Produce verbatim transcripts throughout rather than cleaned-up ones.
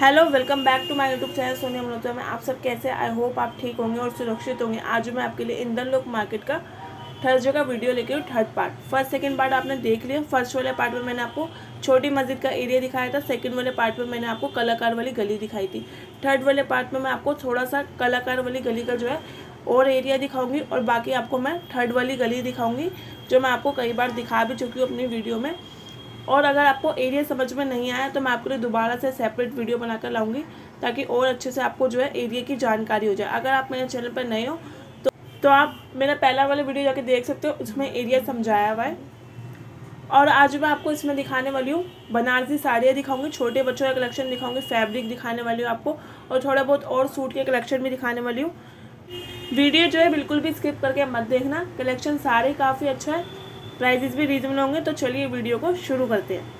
Hello, welcome back to my YouTube channel Sonia Malhotra में। आप सब कैसे? आई होप आप ठीक होंगे और सुरक्षित होंगे। आज मैं आपके लिए इंदन लोक मार्केट का थर्सडे का वीडियो लेके हूँ। Third part, first second part आपने देख लिया। फर्स्ट वाले पार्ट में मैंने आपको छोटी मस्जिद का एरिया दिखाया था। सेकंड वाले पार्ट में मैंने आपको कलाकार वाली गली दिखाई थी। थर्ड वाले पार्ट में मैं आपको थोड़ा सा कलाकार वाली गली का जो है और एरिया दिखाऊंगी और बाकी आपको मैं थर्ड वाली गली दिखाऊंगी, जो मैं आपको कई बार दिखा भी चुकी हूँ अपनी वीडियो में। और अगर आपको एरिया समझ में नहीं आया तो मैं आपके लिए दोबारा से सेपरेट वीडियो बनाकर लाऊंगी, ताकि और अच्छे से आपको जो है एरिया की जानकारी हो जाए। अगर आप मेरे चैनल पर नए हो तो तो आप मेरा पहला वाला वीडियो जाके देख सकते हो, उसमें एरिया समझाया हुआ है। और आज मैं आपको इसमें दिखाने वाली हूँ बनारसी साड़ियाँ दिखाऊंगी, छोटे बच्चों का कलेक्शन दिखाऊंगी, फैब्रिक दिखाने वाली हूँ आपको, और थोड़ा बहुत और सूट के कलेक्शन भी दिखाने वाली हूँ। वीडियो जो है बिल्कुल भी स्किप करके मत देखना, कलेक्शन सारे काफ़ी अच्छा है, प्राइजेस भी रीजनेबल होंगे। तो चलिए वीडियो को शुरू करते हैं।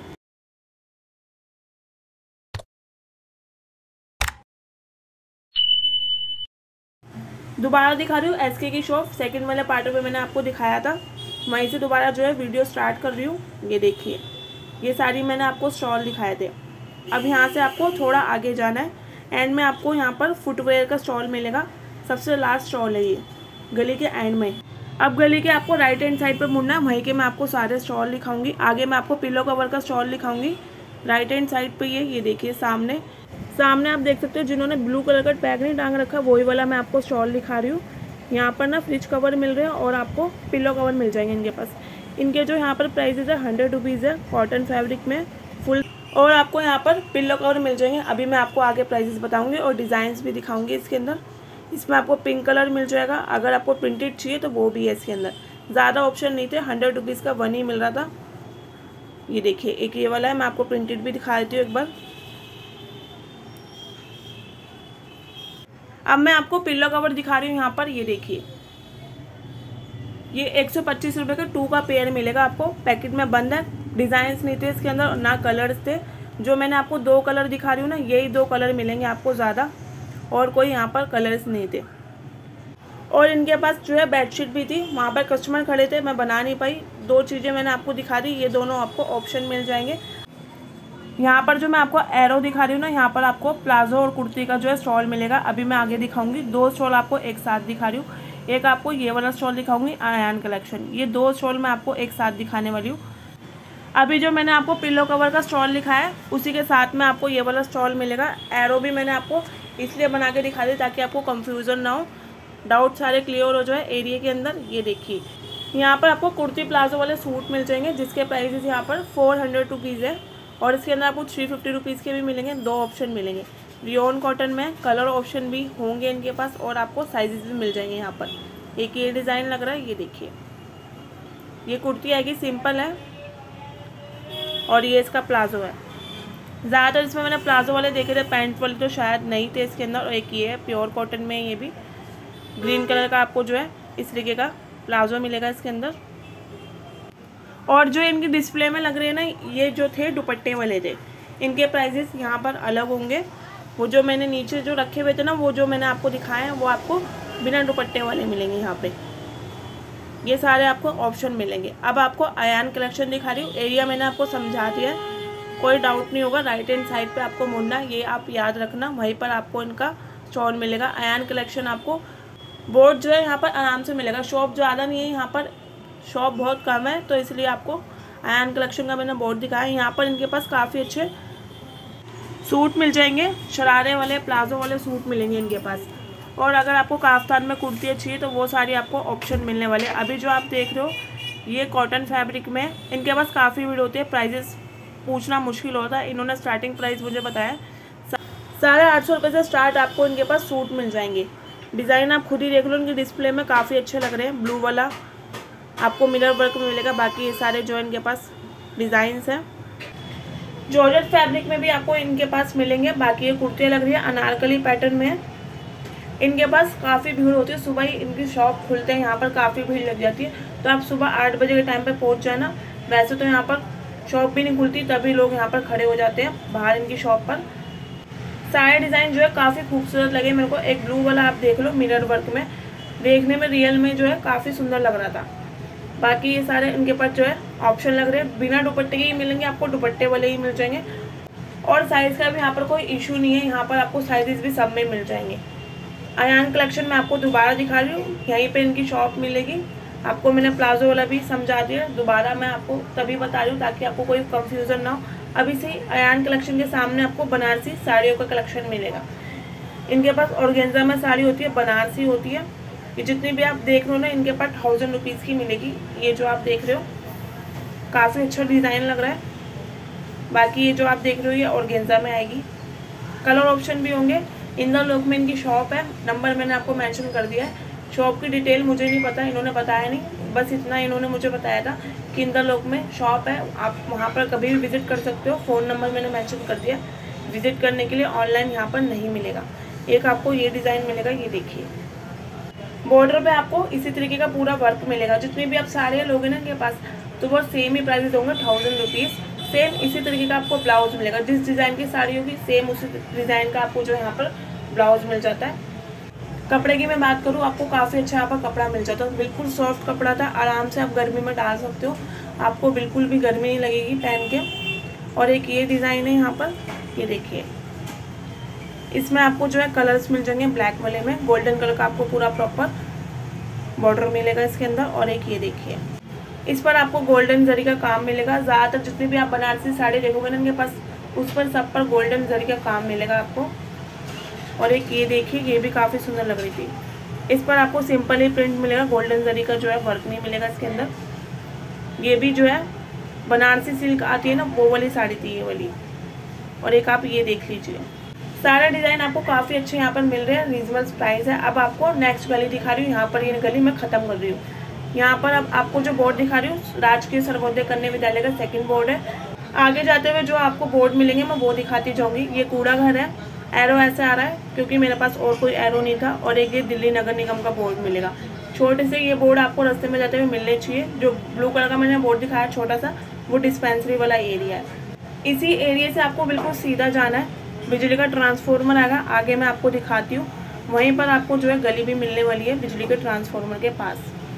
दोबारा दिखा रही हूँ एसके की शॉप। सेकंड वाले पार्ट में मैंने आपको दिखाया था, वहीं से दोबारा जो है वीडियो स्टार्ट कर रही हूँ। ये देखिए, ये सारी मैंने आपको स्टॉल दिखाए थे। अब यहाँ से आपको थोड़ा आगे जाना है, एंड में आपको यहाँ पर फुटवेयर का स्टॉल मिलेगा। सबसे लास्ट स्टॉल है ये, गली के एंड में। अब गली के आपको राइट हैंड साइड पर मुड़ना है, वहीं के मैं आपको सारे स्टॉल दिखाऊंगी। आगे मैं आपको पिलो कवर का स्टॉल दिखाऊंगी राइट हैंड साइड पे। ये ये देखिए सामने सामने आप देख सकते हो, जिन्होंने ब्लू कलर का टैग नहीं टांग रखा वही वाला मैं आपको स्टॉल दिखा रही हूँ। यहाँ पर ना फ्रिज कवर मिल रहे हैं और आपको पिलो कवर मिल जाएंगे इनके पास। इनके जो यहाँ पर प्राइसेस है हंड्रेड रुपीज़ है, कॉटन फैब्रिक में फुल। और आपको यहाँ पर पिलो कवर मिल जाएंगे। अभी मैं आपको आगे प्राइसेस बताऊँगी और डिज़ाइंस भी दिखाऊँगी इसके अंदर। इसमें आपको पिंक कलर मिल जाएगा, अगर आपको प्रिंटेड चाहिए तो वो भी है इसके अंदर। ज़्यादा ऑप्शन नहीं थे, हंड्रेड रुपीज़ का वन ही मिल रहा था। ये देखिए एक ये वाला है, मैं आपको प्रिंटेड भी दिखा देती हूँ एक बार। अब मैं आपको पिल्लो कवर दिखा रही हूँ यहाँ पर। ये देखिए, ये एक सौ पच्चीस रुपये का टू का पेयर मिलेगा आपको, पैकेट में बंद है। डिज़ाइंस नहीं थे इसके अंदर, ना कलर्स थे। जो मैंने आपको दो कलर दिखा रही हूँ ना, यही दो कलर मिलेंगे आपको ज़्यादा, और कोई यहाँ पर कलर्स नहीं थे। और इनके पास जो है बेडशीट भी थी, वहाँ पर कस्टमर खड़े थे, मैं बना नहीं पाई। दो चीज़ें मैंने आपको दिखा दी, ये दोनों आपको ऑप्शन मिल जाएंगे। यहाँ पर जो मैं आपको एरो दिखा रही हूँ ना, यहाँ पर आपको प्लाजो और कुर्ती का जो है स्टॉल मिलेगा। अभी मैं आगे दिखाऊंगी, दो स्टॉल आपको एक साथ दिखा रही हूँ। एक आपको ये वाला स्टॉल दिखाऊंगी आयान कलेक्शन, ये दो स्टॉल मैं आपको एक साथ दिखाने वाली हूँ। अभी जो मैंने आपको पिलो कवर का स्टॉल दिखाया है, उसी के साथ में आपको ये वाला स्टॉल मिलेगा। एरो भी मैंने आपको इसलिए बना के दिखा दी ताकि आपको कन्फ्यूज़न ना हो, डाउट सारे क्लियर हो जाए एरिया के अंदर। ये देखिए, यहाँ पर आपको कुर्ती प्लाजो वाले सूट मिल जाएंगे, जिसके प्राइसेस यहाँ पर फोर हंड्रेड रुपीज़ है। और इसके अंदर आपको थ्री फिफ्टी रुपीज़ के भी मिलेंगे। दो ऑप्शन मिलेंगे, रियोन कॉटन में, कलर ऑप्शन भी होंगे इनके पास, और आपको साइजेस भी मिल जाएंगे यहाँ पर। एक ये डिज़ाइन लग रहा है, ये देखिए, ये कुर्ती आएगी, सिंपल है, और ये इसका प्लाजो है। ज़्यादातर इसमें मैंने प्लाजो वाले देखे थे, पैंट वाले तो शायद नहीं थे इसके अंदर। और एक ये है प्योर कॉटन में, ये भी ग्रीन कलर का आपको जो है इस तरीके का प्लाजो मिलेगा इसके अंदर। और जो इनकी डिस्प्ले में लग रहे हैं ना, ये जो थे दुपट्टे वाले थे, इनके प्राइजेस यहाँ पर अलग होंगे। वो जो मैंने नीचे जो रखे हुए थे ना, वो जो मैंने आपको दिखाए हैं, वो आपको बिना दुपट्टे वाले मिलेंगे यहाँ पे। ये सारे आपको ऑप्शन मिलेंगे। अब आपको आयान कलेक्शन दिखा रही हूँ। एरिया मैंने आपको समझा दिया है, कोई डाउट नहीं होगा। राइट हैंड साइड पे आपको मुड़ना, ये आप याद रखना, वहीं पर आपको इनका स्टॉल मिलेगा। आयान कलेक्शन आपको बोर्ड जो है यहाँ पर आराम से मिलेगा। शॉप ज़्यादा नहीं है यहाँ पर, शॉप बहुत कम है, तो इसलिए आपको आयान कलेक्शन का मैंने बोर्ड दिखाया है। यहाँ पर इनके पास काफ़ी अच्छे सूट मिल जाएंगे, शरारे वाले प्लाजो वाले सूट मिलेंगे इनके पास। और अगर आपको काफ्तान में कुर्ती चाहिए तो वो सारी आपको ऑप्शन मिलने वाले। अभी जो आप देख रहे हो ये कॉटन फैब्रिक में, इनके पास काफ़ी भीड़ होती है, प्राइजेस पूछना मुश्किल होता है। इन्होंने स्टार्टिंग प्राइस मुझे बताया साढ़े आठ सौ रुपये से स्टार्ट आपको इनके पास सूट मिल जाएंगे। डिज़ाइन आप खुद ही देख लो, इनके डिस्प्ले में काफ़ी अच्छे लग रहे हैं। ब्लू वाला आपको मिरर वर्क में मिलेगा, बाकी ये सारे जो इनके पास डिज़ाइंस हैं। जॉर्जेट फैब्रिक में भी आपको इनके पास मिलेंगे। बाकी ये कुर्तियाँ लग रही है अनारकली पैटर्न में, इनके पास काफ़ी भीड़ होती है। सुबह ही इनकी शॉप खुलते हैं, यहाँ पर काफ़ी भीड़ लग जाती है, तो आप सुबह आठ बजे के टाइम पर पहुँच जाना। वैसे तो यहाँ पर शॉप भी नहीं खुलती, तभी लोग यहाँ पर खड़े हो जाते हैं बाहर इनकी शॉप पर। सारे डिज़ाइन जो है काफ़ी खूबसूरत लगे मेरे को। एक ब्लू वाला आप देख लो मिरर वर्क में, देखने में रियल में जो है काफ़ी सुंदर लग रहा था। बाकी ये सारे इनके पास जो है ऑप्शन लग रहे हैं, बिना दुपट्टे के ही मिलेंगे आपको, दुपट्टे वाले ही मिल जाएंगे। और साइज़ का भी यहाँ पर कोई इशू नहीं है, यहाँ पर आपको साइजेस भी सब में मिल जाएंगे। अयान कलेक्शन में आपको दोबारा दिखा रही हूँ, यहीं पे इनकी शॉप मिलेगी। आपको मैंने प्लाजो वाला भी समझा दिया, दोबारा मैं आपको तभी बता रही हूँ ताकि आपको कोई कंफ्यूजन ना हो। अभी से अयान कलेक्शन के सामने आपको बनारसी साड़ियों का कलेक्शन मिलेगा। इनके पास ऑर्गेन्जा में साड़ी होती है, बनारसी होती है। ये जितनी भी आप देख रहे हो ना, इनके पास थाउजेंड रुपीज़ की मिलेगी। ये जो आप देख रहे हो काफ़ी अच्छा डिज़ाइन लग रहा है। बाकी ये जो आप देख रहे हो ये ऑर्गेन्जा में आएगी। कलर ऑप्शन भी होंगे। इंदर लोक में इनकी शॉप है, नंबर मैंने आपको मेंशन कर दिया है। शॉप की डिटेल मुझे नहीं पता, इन्होंने बताया नहीं, बस इतना इन्होंने मुझे बताया था कि इंदर लोक में शॉप है, आप वहाँ पर कभी भी विज़िट कर सकते हो। फ़ोन नंबर मैंने मेंशन कर दिया। विज़िट करने के लिए ऑनलाइन यहाँ पर नहीं मिलेगा। एक आपको ये डिज़ाइन मिलेगा, ये देखिए। बॉर्डर पे आपको इसी तरीके का पूरा वर्क मिलेगा। जितनी भी आप साड़ियाँ लोगे ना इनके पास, तो वो सेम ही प्राइस होंगे, थाउजेंड रुपीज़। सेम इसी तरीके का आपको ब्लाउज मिलेगा। जिस डिज़ाइन की साड़ी होगी सेम उसी डिज़ाइन का आपको जो यहाँ पर ब्लाउज मिल जाता है। कपड़े की मैं बात करूँ, आपको काफ़ी अच्छा यहाँ पर कपड़ा मिल जाता है। बिल्कुल सॉफ्ट कपड़ा था, आराम से आप गर्मी में डाल सकते हो, आपको बिल्कुल भी गर्मी नहीं लगेगी पहन के। और एक ये डिज़ाइन है यहाँ पर, ये देखिए। इसमें आपको जो है कलर्स मिल जाएंगे ब्लैक वाले में, गोल्डन कलर का आपको पूरा प्रॉपर बॉर्डर मिलेगा इसके अंदर। और एक ये देखिए, इस पर आपको गोल्डन जरी का काम मिलेगा। ज़्यादातर जितनी भी आप बनारसी साड़ी देखोगे ना इनके पास, उस पर सब पर गोल्डन जरी का काम मिलेगा आपको। और एक ये देखिए, ये भी काफ़ी सुंदर लग रही थी। इस पर आपको सिंपल ही प्रिंट मिलेगा, गोल्डन जरी का जो है वर्क नहीं मिलेगा इसके अंदर। ये भी जो है बनारसी सिल्क आती है ना, वो वाली साड़ी थी ये वाली। और एक आप ये देख लीजिए, सारा डिज़ाइन आपको काफ़ी अच्छे यहाँ पर मिल रहे हैं, रीजनेबल प्राइस है। अब आपको नेक्स्ट गली दिखा रही हूँ, यहाँ पर ये गली मैं ख़त्म कर रही हूँ। यहाँ पर अब आपको जो बोर्ड दिखा रही हूँ, राजकीय सर्वोदय कन्या विद्यालय का सेकंड बोर्ड है। आगे जाते हुए जो आपको बोर्ड मिलेंगे मैं वो दिखाती जाऊँगी। ये कूड़ा घर है, एरो ऐसे आ रहा है क्योंकि मेरे पास और कोई एरो नहीं था। और एक ये दिल्ली नगर निगम का बोर्ड मिलेगा। छोटे से ये बोर्ड आपको रास्ते में जाते हुए मिलने चाहिए। जो ब्लू कलर का मैंने बोर्ड दिखाया छोटा सा, वो डिस्पेंसरी वाला एरिया है। इसी एरिया से आपको बिल्कुल सीधा जाना है, बिजली का ट्रांसफार्मर आएगा, आगे मैं आपको दिखाती हूँ। वहीं पर आपको जो है गली भी मिलने वाली है बिजली के ट्रांसफार्मर के पास।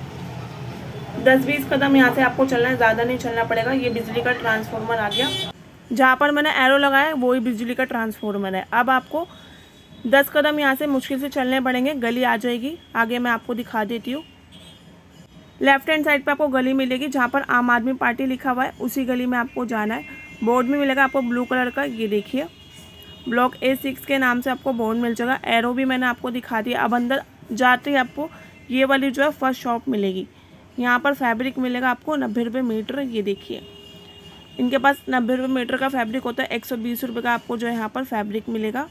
दस बीस कदम यहाँ से आपको चलना है, ज़्यादा नहीं चलना पड़ेगा। ये बिजली का ट्रांसफार्मर आ गया, जहाँ पर मैंने एरो लगाया वही बिजली का ट्रांसफार्मर है। अब आपको दस कदम यहाँ से मुश्किल से चलने पड़ेंगे, गली आ जाएगी। आगे मैं आपको दिखा देती हूँ। लेफ्ट हैंड साइड पे आपको गली मिलेगी जहाँ पर आम आदमी पार्टी लिखा हुआ है, उसी गली में आपको जाना है। बोर्ड में मिलेगा आपको ब्लू कलर का, ये देखिए, ब्लॉक ए सिक्स के नाम से आपको बोर्ड मिल जाएगा। एरो भी मैंने आपको दिखा दिया। अब अंदर जाते ही आपको ये वाली जो है फर्स्ट शॉप मिलेगी। यहाँ पर फैब्रिक मिलेगा आपको नब्बे रुपये मीटर। ये देखिए, इनके पास नब्बे रुपये मीटर का फैब्रिक होता है। एक सौ बीस रुपये का आपको जो है यहाँ पर फैब्रिक मिलेगा।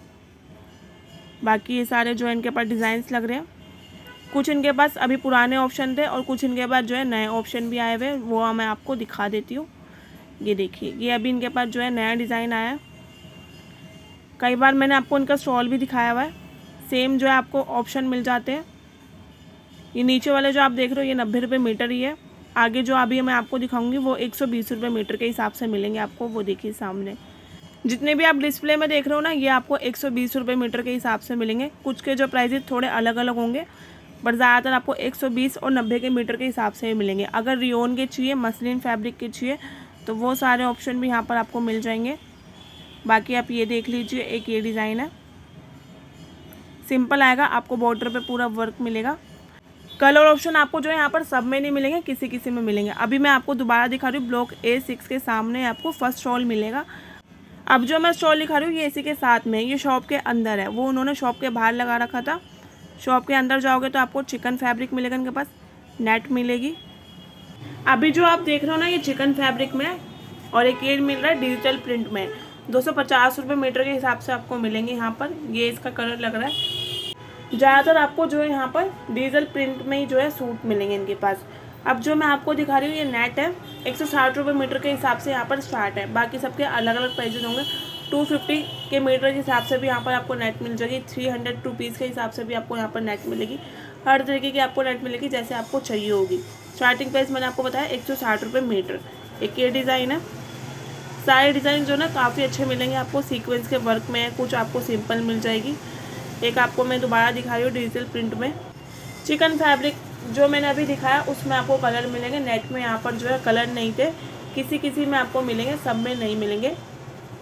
बाकी ये सारे जो है इनके पास डिज़ाइंस लग रहे हैं। कुछ इनके पास अभी पुराने ऑप्शन थे और कुछ इनके पास जो है नए ऑप्शन भी आए हुए, वो मैं आपको दिखा देती हूँ। ये देखिए, ये अभी इनके पास जो है नया डिज़ाइन आया है। कई बार मैंने आपको इनका स्टॉल भी दिखाया हुआ है। सेम जो है आपको ऑप्शन मिल जाते हैं। ये नीचे वाले जो आप देख रहे हो ये नब्बे रुपये मीटर ही है। आगे जो अभी मैं आपको दिखाऊंगी वो एक सौ बीस रुपये मीटर के हिसाब से मिलेंगे आपको। वो देखिए सामने जितने भी आप डिस्प्ले में देख रहे हो ना, ये आपको एक सौ बीस रुपये मीटर के हिसाब से मिलेंगे। कुछ के जो प्राइजेस थोड़े अलग अलग होंगे, बट ज़्यादातर आपको एक सौ बीस और नब्बे के मीटर के हिसाब से मिलेंगे। अगर रियोन के चाहिए, मसलिन फैब्रिक के चाहिए, तो वो सारे ऑप्शन भी यहाँ पर आपको मिल जाएंगे। बाकी आप ये देख लीजिए, एक ये डिज़ाइन है, सिंपल आएगा, आपको बॉर्डर पे पूरा वर्क मिलेगा। कलर ऑप्शन आपको जो है यहाँ पर सब में नहीं मिलेंगे, किसी किसी में मिलेंगे। अभी मैं आपको दोबारा दिखा रही हूँ, ब्लॉक ए सिक्स के सामने आपको फर्स्ट स्टॉल मिलेगा। अब जो मैं स्टॉल दिखा रही हूँ ये इसी के साथ में, ये शॉप के अंदर है, वो उन्होंने शॉप के बाहर लगा रखा था। शॉप के अंदर जाओगे तो आपको चिकन फैब्रिक मिलेगा, इनके पास नेट मिलेगी। अभी जो आप देख रहे हो ना, ये चिकन फैब्रिक में, और एक ये मिल रहा है डिजिटल प्रिंट में। दो सौ पचास रुपये मीटर के हिसाब से आपको मिलेंगे यहाँ पर। ये इसका कलर लग रहा है। ज़्यादातर आपको जो है यहाँ पर डिजिटल प्रिंट में ही जो है सूट मिलेंगे इनके पास। अब जो मैं आपको दिखा रही हूँ ये नेट है, एक सौ साठ रुपये मीटर के हिसाब से यहाँ पर स्टार्ट है। बाकी सबके अलग अलग प्राइजेज होंगे। टू फिफ्टी के मीटर के हिसाब से भी यहाँ पर आपको नेट मिल जाएगी। थ्री हंड्रेड रुपीज़ के हिसाब से भी आपको यहाँ पर नेट मिलेगी। हर तरीके की आपको नेट मिलेगी जैसे आपको चाहिए होगी। स्टार्टिंग प्राइस मैंने आपको बताया एक सौ साठ रुपये मीटर। एक ये डिज़ाइन है। सारे डिज़ाइन जो ना काफ़ी अच्छे मिलेंगे आपको, सीक्वेंस के वर्क में, कुछ आपको सिंपल मिल जाएगी। एक आपको मैं दोबारा दिखा रही हूँ डिजिटल प्रिंट में। चिकन फैब्रिक जो मैंने अभी दिखाया उसमें आपको कलर मिलेंगे। नेट में यहाँ पर जो है कलर नहीं थे, किसी किसी में आपको मिलेंगे, सब में नहीं मिलेंगे।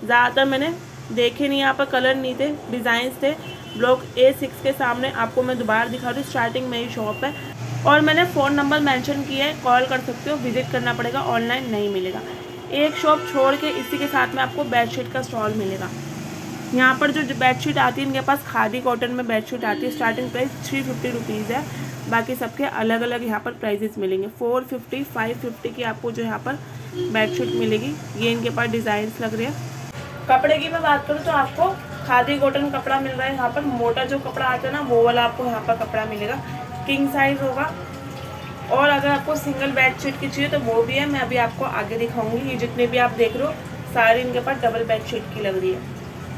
ज़्यादातर मैंने देखे नहीं, यहाँ पर कलर नहीं थे, डिज़ाइंस थे। ब्लॉक ए सिक्स के सामने आपको मैं दोबारा दिखा रही हूँ, स्टार्टिंग में ही शॉप है और मैंने फ़ोन नंबर मेंशन किया है, कॉल कर सकते हो, विजिट करना पड़ेगा, ऑनलाइन नहीं मिलेगा। एक शॉप छोड़ के इसी के साथ में आपको बेडशीट का स्टॉल मिलेगा। यहाँ पर जो बेडशीट आती है इनके पास खादी कॉटन में बेडशीट आती है, starting price three fifty rupees है। बाकी सबके अलग अलग यहाँ पर प्राइजेस मिलेंगे। फोर फिफ्टी फाइव फिफ्टी की आपको जो यहाँ पर बेडशीट मिलेगी। ये इनके पास डिज़ाइंस लग रहे हैं। कपड़े की मैं बात करूँ तो आपको खादी कॉटन कपड़ा मिल रहा है यहाँ पर। मोटा जो कपड़ा आता है ना वो वाला आपको यहाँ पर कपड़ा मिलेगा, किंग साइज़ होगा। और अगर आपको सिंगल बेडशीट की चाहिए तो वो भी है, मैं अभी आपको आगे दिखाऊंगी। ये जितने भी आप देख रहे हो सारे इनके पास डबल बेडशीट की लग रही है।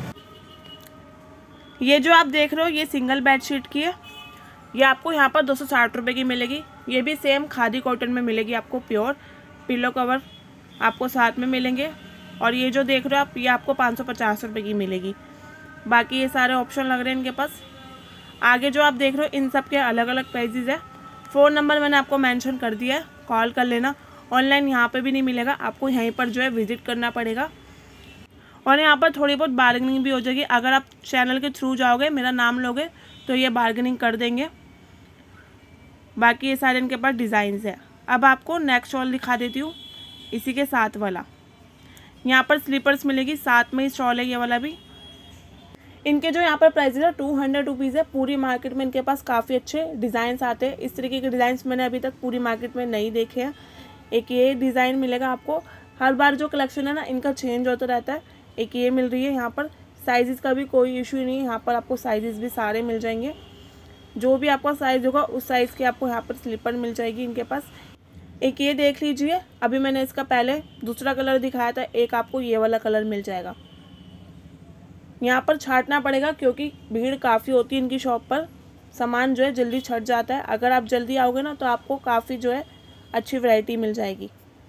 ये जो आप देख रहे हो ये सिंगल बेडशीट की है, ये आपको यहाँ पर दो सौ साठ रुपये की मिलेगी। ये भी सेम खादी कॉटन में मिलेगी आपको, प्योर पिलो कवर आपको साथ में मिलेंगे। और ये जो देख रहे हो आप ये आपको पाँच सौ पचास रुपये की मिलेगी। बाकी ये सारे ऑप्शन लग रहे हैं इनके पास। आगे जो आप देख रहे हो इन सब के अलग अलग प्राइजेज़ है। फ़ोन नंबर मैंने आपको मेंशन कर दिया है, कॉल कर लेना। ऑनलाइन यहाँ पे भी नहीं मिलेगा, आपको यहीं पर जो है विज़िट करना पड़ेगा। और यहाँ पर थोड़ी बहुत बार्गेनिंग भी हो जाएगी। अगर आप चैनल के थ्रू जाओगे, मेरा नाम लोगे तो ये बार्गेनिंग कर देंगे। बाकी ये सारे इनके पास डिज़ाइंस है। अब आपको नेक्स्ट स्टॉल दिखा देती हूँ, इसी के साथ वाला। यहाँ पर स्लीपर्स मिलेगी, साथ में ही स्टॉल है ये वाला भी। इनके जो यहाँ पर प्राइस है टू हंड्रेड रुपीज़ है। पूरी मार्केट में इनके पास काफ़ी अच्छे डिज़ाइंस आते हैं। इस तरीके के डिज़ाइंस मैंने अभी तक पूरी मार्केट में नहीं देखे हैं। एक ये डिज़ाइन मिलेगा आपको, हर बार जो कलेक्शन है ना इनका चेंज होता रहता है। एक ये मिल रही है यहाँ पर, साइज़ का भी कोई इशू नहीं है, यहाँ पर आपको साइज़ भी सारे मिल जाएंगे। जो भी आपका साइज़ होगा उस साइज़ के आपको यहाँ पर स्लीपर मिल जाएगी इनके पास। एक ये देख लीजिए, अभी मैंने इसका पहले दूसरा कलर दिखाया था, एक आपको ये वाला कलर मिल जाएगा। यहाँ पर छांटना पड़ेगा क्योंकि भीड़ काफ़ी होती है इनकी शॉप पर, सामान जो है जल्दी छट जाता है। अगर आप जल्दी आओगे ना तो आपको काफ़ी जो है अच्छी वैरायटी मिल जाएगी।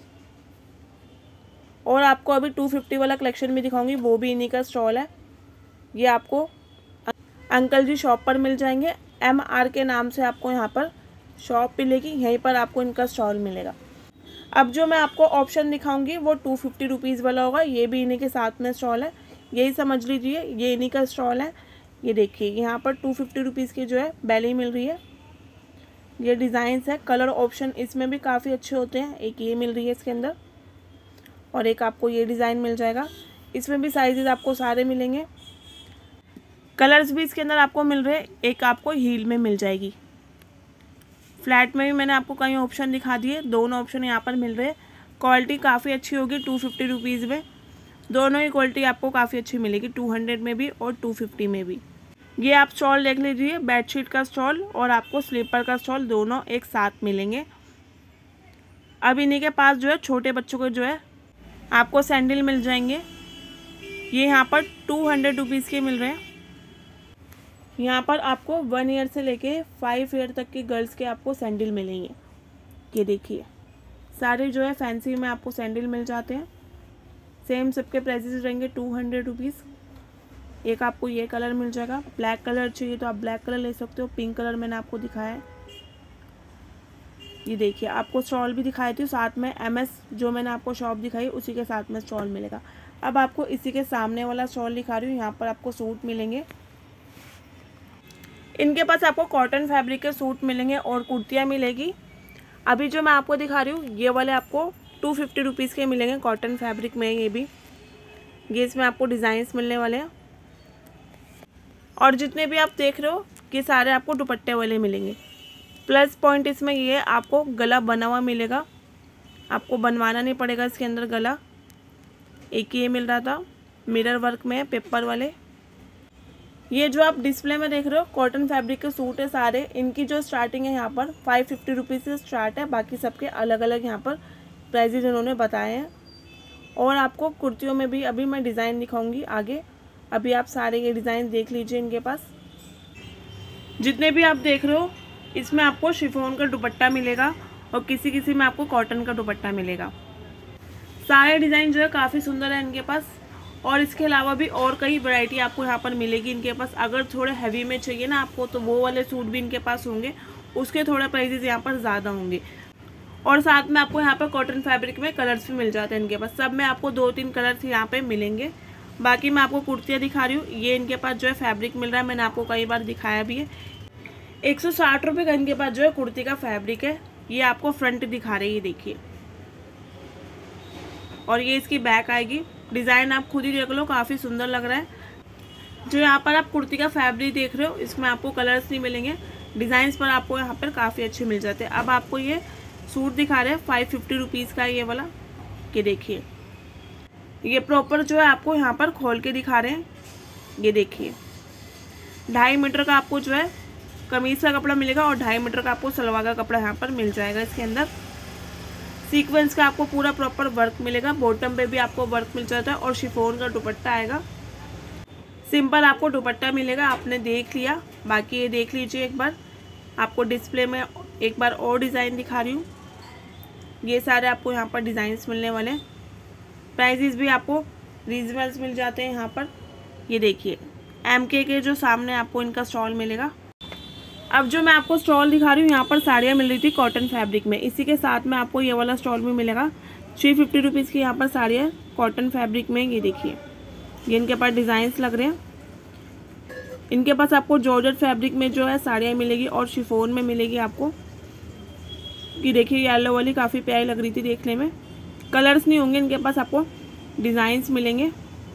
और आपको अभी टू फिफ्टी वाला कलेक्शन भी दिखाऊंगी, वो भी इन्हीं का स्टॉल है। ये आपको अंकल जी शॉप पर मिल जाएंगे, एम आर के नाम से आपको यहाँ पर शॉप मिलेगी, यहीं पर आपको इनका स्टॉल मिलेगा। अब जो मैं आपको ऑप्शन दिखाऊंगी वो टू फिफ्टी रुपीज़ वाला होगा, ये भी इन्हीं के साथ में स्टॉल है। यही समझ लीजिए ये इन्हीं का स्टॉल है। ये देखिए यहाँ पर टू फिफ्टी रुपीज़ की जो है बैली मिल रही है। ये डिज़ाइंस है, कलर ऑप्शन इसमें भी काफ़ी अच्छे होते हैं। एक ये मिल रही है इसके अंदर और एक आपको ये डिज़ाइन मिल जाएगा। इसमें भी साइजेस आपको सारे मिलेंगे, कलर्स भी इसके अंदर आपको मिल रहे हैं। एक आपको हील में मिल जाएगी। फ्लैट में भी मैंने आपको कई ऑप्शन दिखा दिए, दोनों ऑप्शन यहाँ पर मिल रहे हैं। क्वालिटी काफ़ी अच्छी होगी टू फिफ्टी रुपीज़ में। दोनों ही क्वालिटी आपको काफ़ी अच्छी मिलेगी, टू हंड्रेड में भी और टू फिफ्टी में भी। ये आप स्टॉल देख लीजिए, बेडशीट का स्टॉल और आपको स्लीपर का स्टॉल दोनों एक साथ मिलेंगे। अब इन्हीं के पास जो है छोटे बच्चों को जो है आपको सैंडल मिल जाएंगे। ये यहाँ पर टू हंड्रेड रुपीज़ के मिल रहे हैं। यहाँ पर आपको वन ईयर से लेके फाइव ईयर तक के गर्ल्स के आपको सैंडल मिलेंगे। ये देखिए सारे जो है फैंसी में आपको सैंडल मिल जाते हैं। सेम सबके प्राइसेस रहेंगे टू हंड्रेड रुपीज़। एक आपको ये कलर मिल जाएगा, ब्लैक कलर चाहिए तो आप ब्लैक कलर ले सकते हो। पिंक कलर मैंने आपको दिखाया है। ये देखिए आपको स्टॉल भी दिखाई थी साथ में, एम एस जो मैंने आपको शॉप दिखाई उसी के साथ में स्टॉल मिलेगा। अब आपको इसी के सामने वाला स्टॉल दिखा रही हूँ, यहाँ पर आपको सूट मिलेंगे। इनके पास आपको कॉटन फैब्रिक के सूट मिलेंगे और कुर्तियाँ मिलेगी। अभी जो मैं आपको दिखा रही हूँ ये वाले आपको टू फिफ्टी रुपीज़ के मिलेंगे, कॉटन फैब्रिक में। ये भी ये इसमें आपको डिज़ाइंस मिलने वाले हैं। और जितने भी आप देख रहे हो कि सारे आपको दुपट्टे वाले मिलेंगे। प्लस पॉइंट इसमें ये आपको गला बना हुआ मिलेगा, आपको बनवाना नहीं पड़ेगा इसके अंदर गला। एक ये मिल रहा था मिरर वर्क में पेपर वाले। ये जो आप डिस्प्ले में देख रहे हो कॉटन फैब्रिक के सूट है सारे। इनकी जो स्टार्टिंग है यहाँ पर फाइव फिफ्टी रुपीज़ से स्टार्ट है। बाकी सबके अलग अलग यहाँ पर प्राइजेज इन्होंने बताए हैं। और आपको कुर्तियों में भी अभी मैं डिज़ाइन दिखाऊंगी आगे। अभी आप सारे ये डिज़ाइन देख लीजिए। इनके पास जितने भी आप देख रहे हो इसमें आपको शिफॉन का दुपट्टा मिलेगा और किसी किसी में आपको कॉटन का दुपट्टा मिलेगा। सारे डिज़ाइन जो है काफ़ी सुंदर है इनके पास। और इसके अलावा भी और कई वैरायटी आपको यहाँ पर मिलेगी इनके पास। अगर थोड़े हैवी में चाहिए ना आपको तो वो वाले सूट भी इनके पास होंगे, उसके थोड़े प्राइजेस यहाँ पर ज़्यादा होंगे। और साथ में आपको यहाँ पर कॉटन फैब्रिक में कलर्स भी मिल जाते हैं इनके पास। सब में आपको दो तीन कलर्स यहाँ पे मिलेंगे। बाकी मैं आपको कुर्तियाँ दिखा रही हूँ। ये इनके पास जो है फैब्रिक मिल रहा है, मैंने आपको कई बार दिखाया भी है। एक सौ साठ रुपये का इनके पास जो है कुर्ती का फैब्रिक है। ये आपको फ्रंट दिखा रही है, देखिए, और ये इसकी बैक आएगी। डिज़ाइन आप खुद ही देख लो, काफ़ी सुंदर लग रहा है। जो यहाँ पर आप कुर्ती का फैब्रिक देख रहे हो, इसमें आपको कलर्स नहीं मिलेंगे, डिज़ाइंस पर आपको यहाँ पर काफ़ी अच्छे मिल जाते हैं। अब आपको ये सूट दिखा रहे हैं फाइव फिफ्टी रुपीज़ का, ये वाला, ये देखिए, ये प्रॉपर जो है आपको यहाँ पर खोल के दिखा रहे हैं। ये देखिए, ढाई मीटर का आपको जो है कमीज़ का कपड़ा मिलेगा और ढाई मीटर का आपको सलवार का कपड़ा यहाँ पर मिल जाएगा। इसके अंदर सीक्वेंस का आपको पूरा प्रॉपर वर्क मिलेगा, बॉटम पे भी आपको वर्क मिल जाता है और शिफॉन का दुपट्टा आएगा। सिंपल आपको दुपट्टा मिलेगा, आपने देख लिया। बाकी ये देख लीजिए एक बार, आपको डिस्प्ले में एक बार और डिज़ाइन दिखा रही हूँ। ये सारे आपको यहाँ पर डिज़ाइंस मिलने वाले हैं। प्राइजेस भी आपको रीजनेबल्स मिल जाते हैं यहाँ पर। ये देखिए, एमके के जो सामने आपको इनका स्टॉल मिलेगा। अब जो मैं आपको स्टॉल दिखा रही हूँ, यहाँ पर साड़ियाँ मिल रही थी कॉटन फैब्रिक में, इसी के साथ में आपको ये वाला स्टॉल भी मिलेगा। थ्री फिफ्टी रुपीज़ की यहाँ पर साड़ियाँ कॉटन फैब्रिक में। ये देखिए, ये इनके पास डिज़ाइंस लग रहे हैं। इनके पास आपको जॉर्जेट फैब्रिक में जो है साड़ियाँ मिलेगी और शिफॉन में मिलेगी आपको। ये देखिए, येलो वाली काफ़ी प्यारी लग रही थी देखने में। कलर्स नहीं होंगे इनके पास, आपको डिज़ाइंस मिलेंगे।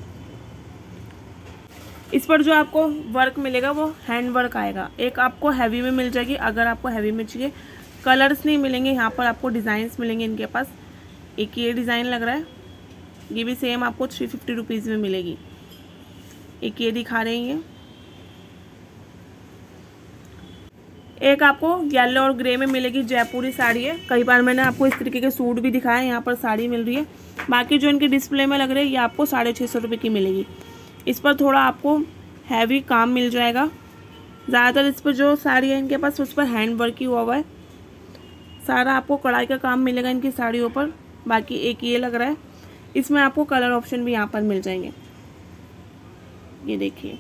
इस पर जो आपको वर्क मिलेगा वो हैंड वर्क आएगा। एक आपको हैवी में मिल जाएगी, अगर आपको हैवी में चाहिए। कलर्स नहीं मिलेंगे यहाँ पर, आपको डिज़ाइंस मिलेंगे इनके पास। एक ये डिज़ाइन लग रहा है, ये भी सेम आपको थ्री फिफ्टी रुपीज़ में मिलेगी। एक ये दिखा रहे हैं, एक आपको येलो और ग्रे में मिलेगी, जयपुरी साड़ी है। कई बार मैंने आपको इस तरीके के सूट भी दिखाए, यहाँ पर साड़ी मिल रही है। बाकी जो इनके डिस्प्ले में लग रही है, ये आपको साढ़े छः सौ रुपये की मिलेगी। इस पर थोड़ा आपको हैवी काम मिल जाएगा। ज़्यादातर इस पर जो साड़ी है इनके पास, उस पर हैंड वर्क ही हुआ हुआ है। सारा आपको कढ़ाई का काम मिलेगा इनकी साड़ियों पर। बाकी एक ये लग रहा है, इसमें आपको कलर ऑप्शन भी यहाँ पर मिल जाएंगे। ये देखिए,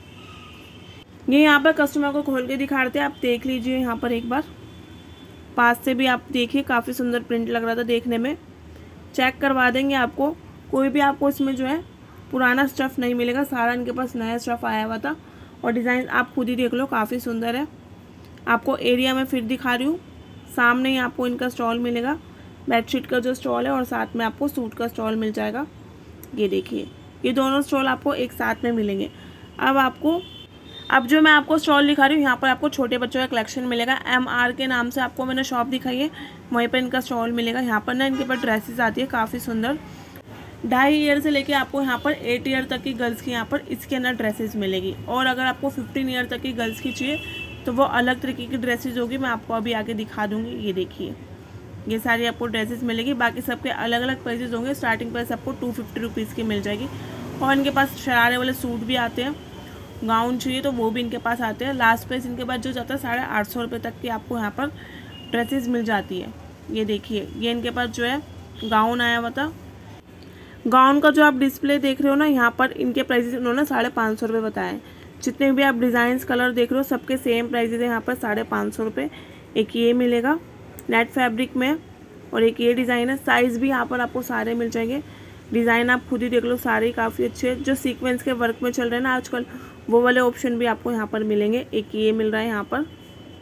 ये यहाँ पर कस्टमर को खोल के दिखा रहे थे, आप देख लीजिए यहाँ पर एक बार पास से भी आप देखिए। काफ़ी सुंदर प्रिंट लग रहा था देखने में। चेक करवा देंगे आपको, कोई भी आपको इसमें जो है पुराना स्टफ़ नहीं मिलेगा, सारा इनके पास नया स्टफ़ आया हुआ था। और डिज़ाइन आप खुद ही देख लो, काफ़ी सुंदर है। आपको एरिया में फिर दिखा रही हूँ, सामने ही आपको इनका स्टॉल मिलेगा, बेडशीट का जो स्टॉल है, और साथ में आपको सूट का स्टॉल मिल जाएगा। ये देखिए, ये दोनों स्टॉल आपको एक साथ में मिलेंगे। अब आपको अब जो मैं आपको स्टॉल दिखा रही हूँ, यहाँ पर आपको छोटे बच्चों का कलेक्शन मिलेगा। एम आर के नाम से आपको मैंने शॉप दिखाई है, वहीं पर इनका स्टॉल मिलेगा। यहाँ पर ना इनके पास ड्रेसेस आती है काफ़ी सुंदर। ढाई ईयर से लेके आपको यहाँ पर एट ईयर तक की गर्ल्स की यहाँ पर इसके अंदर ड्रेसेस मिलेगी। और अगर आपको फिफ्टीन ईयर तक की गर्ल्स की चाहिए तो वो अलग तरीके की ड्रेसेस होगी, मैं आपको अभी आगे दिखा दूँगी। ये देखिए, ये सारी आपको ड्रेसेस मिलेगी। बाकी सबके अलग अलग प्राइसेस होंगे। स्टार्टिंग प्राइस आपको टू फिफ्टी रुपीज़ की मिल जाएगी। और इनके पास शरारे वाले सूट भी आते हैं, गाउन चाहिए तो वो भी इनके पास आते हैं। लास्ट प्राइस इनके पास जो जाता है साढ़े आठ सौ रुपये तक की आपको यहाँ पर ड्रेसेस मिल जाती है। ये देखिए, ये इनके पास जो है गाउन आया हुआ था। गाउन का जो आप डिस्प्ले देख रहे हो ना, यहाँ पर इनके प्राइसेस उन्होंने साढ़े पाँच सौ रुपये बताए हैं। जितने भी आप डिज़ाइंस कलर देख रहे हो सबके सेम प्राइसेस है यहाँ पर, साढ़े पाँच सौ रुपये। एक ये मिलेगा नेट फैब्रिक में, और एक ये डिज़ाइन है। साइज़ भी यहाँ पर आपको सारे मिल जाएंगे। डिज़ाइन आप खुद ही देख लो, सारे काफ़ी अच्छे। जो सीक्वेंस के वर्क में चल रहे हैं ना आजकल, वो वाले ऑप्शन भी आपको यहाँ पर मिलेंगे। एक ये मिल रहा है यहाँ पर,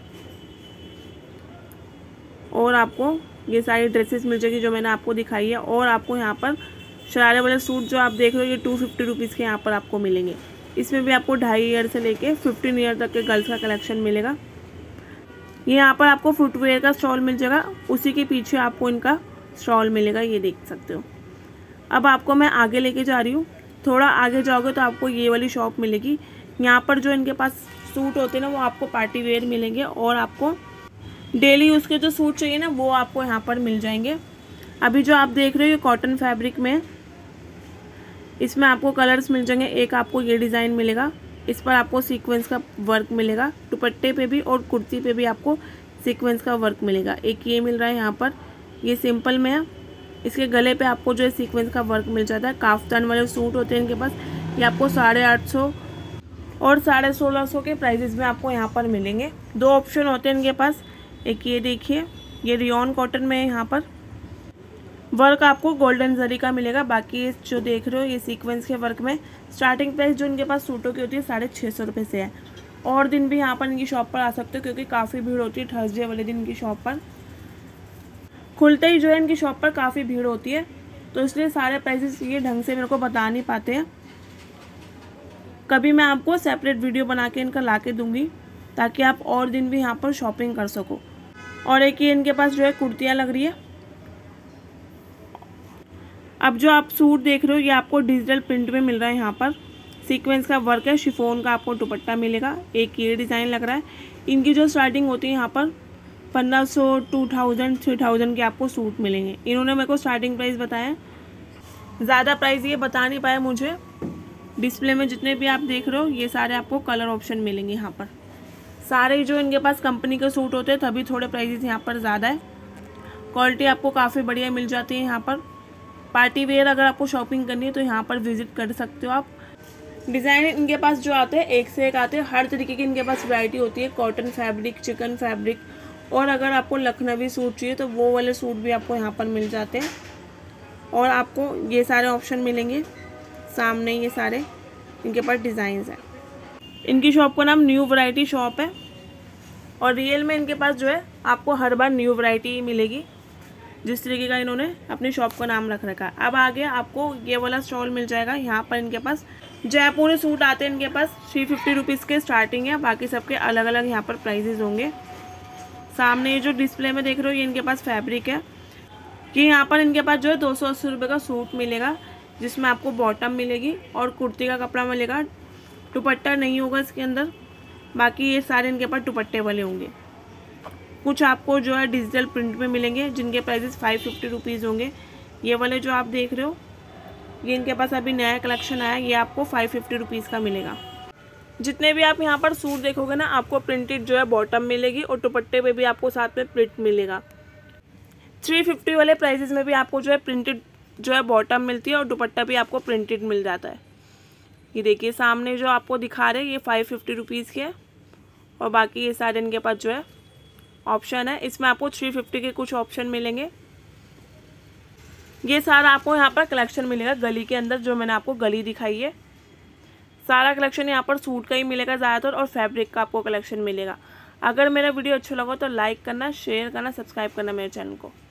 और आपको ये सारी ड्रेसेस मिल जाएगी जो मैंने आपको दिखाई है। और आपको यहाँ पर शरारे वाले सूट जो आप देख रहे हो, ये टू फिफ्टी रुपीज़ के यहाँ पर आपको मिलेंगे। इसमें भी आपको ढाई ईयर से लेके फिफ्टीन ईयर तक के गर्ल्स का कलेक्शन मिलेगा। ये यहाँ पर आपको फुटवेयर का स्टॉल मिल जाएगा, उसी के पीछे आपको इनका स्टॉल मिलेगा, ये देख सकते हो। अब आपको मैं आगे लेके जा रही हूँ, थोड़ा आगे जाओगे तो आपको ये वाली शॉप मिलेगी। यहाँ पर जो इनके पास सूट होते हैं ना, वो आपको पार्टी वेयर मिलेंगे, और आपको डेली यूज़ के जो सूट चाहिए ना, वो आपको यहाँ पर मिल जाएंगे। अभी जो आप देख रहे हो ये कॉटन फैब्रिक में, इसमें आपको कलर्स मिल जाएंगे। एक आपको ये डिज़ाइन मिलेगा, इस पर आपको सीक्वेंस का वर्क मिलेगा। दुपट्टे पे भी और कुर्ती पे भी आपको सीक्वेंस का वर्क मिलेगा। एक ये मिल रहा है यहाँ पर, ये सिंपल में है। इसके गले पे आपको जो है सीक्वेंस का वर्क मिल जाता है। काफ्तान वाले सूट होते हैं इनके पास, ये आपको साढ़े आठ सौ और साढ़े सोलह सौ के प्राइजेस में आपको यहाँ पर मिलेंगे। दो ऑप्शन होते हैं इनके पास। एक ये देखिए, ये रियॉन कॉटन में है यहाँ पर, वर्क आपको गोल्डन जरी का मिलेगा। बाकी ये जो देख रहे हो ये सीक्वेंस के वर्क में स्टार्टिंग प्राइस जो इनके पास सूटों की होती है साढ़े छः सौ रुपये से है। और दिन भी यहाँ पर इनकी शॉप पर आ सकते हो क्योंकि काफ़ी भीड़ होती है थर्सडे वाले दिन इनकी शॉप पर। खुलते ही जो है इनकी शॉप पर काफ़ी भीड़ होती है, तो इसलिए सारे प्राइसेस ये ढंग से मेरे को बता नहीं पाते हैं। कभी मैं आपको सेपरेट वीडियो बना के इनका ला के दूँगी ताकि आप और दिन भी यहाँ पर शॉपिंग कर सको। और एक ये इनके पास जो है कुर्तियाँ लग रही है। अब जो आप सूट देख रहे हो ये आपको डिजिटल प्रिंट में मिल रहा है। यहाँ पर सीक्वेंस का वर्क है, शिफॉन का आपको दुपट्टा मिलेगा। एक ये डिज़ाइन लग रहा है। इनकी जो स्टार्टिंग होती है यहाँ पर पंद्रह सौ टू थाउजेंड थ्री थाउजेंड के आपको सूट मिलेंगे। इन्होंने मेरे को स्टार्टिंग प्राइस बताया, ज़्यादा प्राइस ये बता नहीं पाए मुझे। डिस्प्ले में जितने भी आप देख रहे हो ये सारे आपको कलर ऑप्शन मिलेंगे यहाँ पर। सारे जो इनके पास कंपनी के सूट होते हैं तभी थोड़े प्राइसेस यहाँ पर ज़्यादा है। क्वालिटी आपको काफ़ी बढ़िया मिल जाती है यहाँ पर। पार्टी वेयर अगर आपको शॉपिंग करनी है तो यहाँ पर विजिट कर सकते हो आप। डिज़ाइन इनके पास जो आते हैं एक से एक आते हैं, हर तरीके की इनके पास वैरायटी होती है। कॉटन फैब्रिक, चिकन फैब्रिक, और अगर आपको लखनवी सूट चाहिए तो वो वाले सूट भी आपको यहाँ पर मिल जाते हैं। और आपको ये सारे ऑप्शन मिलेंगे सामने, ये सारे इनके पास डिज़ाइंस हैं। इनकी शॉप का नाम न्यू वैरायटी शॉप है और रियल में इनके पास जो है आपको हर बार न्यू वैरायटी मिलेगी, जिस तरीके का इन्होंने अपनी शॉप का नाम रख रखा है। अब आगे आपको ये वाला स्टॉल मिल जाएगा। यहाँ पर इनके पास जयपुरी सूट आते हैं, इनके पास थ्री फिफ्टी रुपीज़ के स्टार्टिंग है। बाकी सबके अलग अलग यहाँ पर प्राइजेज़ होंगे। सामने ये जो डिस्प्ले में देख रहे हो ये इनके पास फैब्रिक है कि यहाँ पर इनके पास जो है दो सौ अस्सी रुपये का सूट मिलेगा, जिसमें आपको बॉटम मिलेगी और कुर्ती का कपड़ा मिलेगा। दुपट्टा नहीं होगा इसके अंदर, बाकी ये सारे इनके पास दुपट्टे वाले होंगे। कुछ आपको जो है डिजिटल प्रिंट में मिलेंगे जिनके प्राइसेस फाइव फिफ्टी रुपीज़ होंगे। ये वाले जो आप देख रहे हो ये इनके पास अभी नया कलेक्शन आया, ये आपको फाइव फिफ्टी रुपीज़ का मिलेगा। जितने भी आप यहाँ पर सूट देखोगे ना आपको प्रिंटेड जो है बॉटम मिलेगी और दुपट्टे पे भी आपको साथ में प्रिंट मिलेगा। थ्री फिफ्टी वाले प्राइसेस में भी आपको जो है प्रिंटेड जो है बॉटम मिलती है और दुपट्टा भी आपको प्रिंटेड मिल जाता है। ये देखिए सामने जो आपको दिखा रहे हैं ये फाइव फिफ्टी रुपीज़ के है और बाकी ये सारे इनके पास जो है ऑप्शन है। इसमें आपको थ्री फिफ्टी के कुछ ऑप्शन मिलेंगे। ये सारा आपको यहाँ पर कलेक्शन मिलेगा गली के अंदर, जो मैंने आपको गली दिखाई है। सारा कलेक्शन यहाँ पर सूट का ही मिलेगा ज़्यादातर और फैब्रिक का आपको कलेक्शन मिलेगा। अगर मेरा वीडियो अच्छा लगा तो लाइक करना, शेयर करना, सब्सक्राइब करना मेरे चैनल को।